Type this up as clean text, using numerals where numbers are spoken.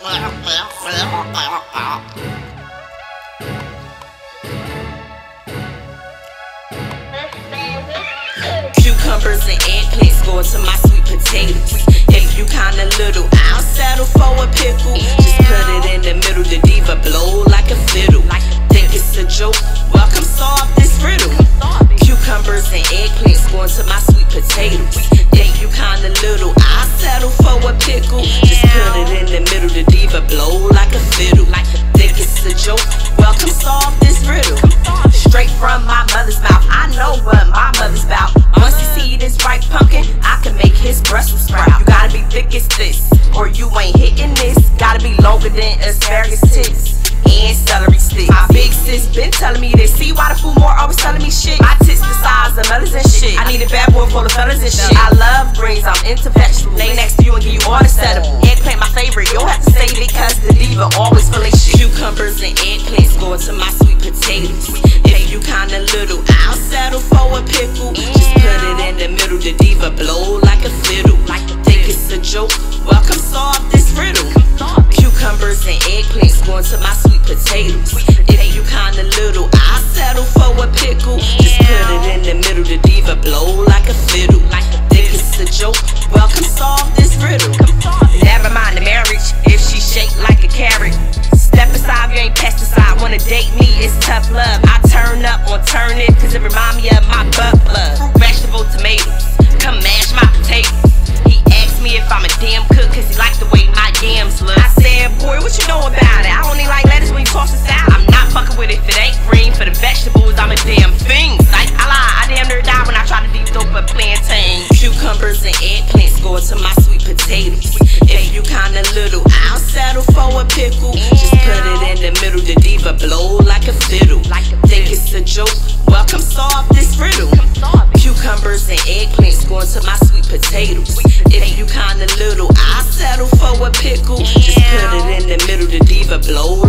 Cucumbers and eggplants go into my sweet potatoes. If you kinda little, I'll settle for a pickle. Just put it in the middle, the diva blow like a fiddle. Think it's a joke? Welcome, solve this riddle. Cucumbers and eggplants go into my sweet potatoes. If you kinda little, I'll settle for a pickle. Just put it in the middle, the diva blow like a fiddle. Think it's a joke? Welcome, solve this riddle. Straight from my mother's mouth, I know what my mother's about. Once you see this ripe pumpkin, I can make his Brussels sprout. You gotta be thick as this, or you ain't hitting this. Gotta be longer than asparagus tits and celery sticks. My big sis been telling me this. See why the food more always telling me shit. My tits the size of melons and shit. I need a bad boy full of fellas and shit. I love greens, I'm into vegetables. Lay next to you and give you all the setup. Eggplant my favorite, you'll have to save it cause the diva always full of shit. Cucumbers and eggplants go into my sweet potatoes. If you kinda little, I'll settle for a pickle. Just put it in the middle, the diva blow like a fiddle. Think it's a joke? Welcome, solve this riddle. Cucumbers and eggplants go into my sweet potatoes. If you kinda little, I'll settle for a pickle. Just put it in the middle, the diva blow like a fiddle. Think it's a joke? Welcome, solve this riddle. Never mind the marriage, if she shaped like a carrot. Step aside, you ain't pesticide. Wanna date me, it's tough love. I turn up on turn it, cause it remind me of my butt plug. Fruit, vegetable, tomatoes, come mash my potatoes. He asked me if I'm a damn cook, cause he liked the way my yams look. I said, boy, what you know about it? I only like lettuce when you toss it out. I'm not fucking with it if it ain't green. For the vegetables, I'm a damn fiend. Like, I lie, I damn near die when I try to deep dope a plantain. Cucumbers and eggplants go into my sweet potatoes. If you kinda little, I'll settle for a pickle. Just put it in the middle, the diva blow like a fiddle. Think it's a joke? Welcome, solve this riddle. Cucumbers and eggplants go into my sweet potatoes. If you kinda little, I'll settle for a pickle. Just put it in the middle, the diva blow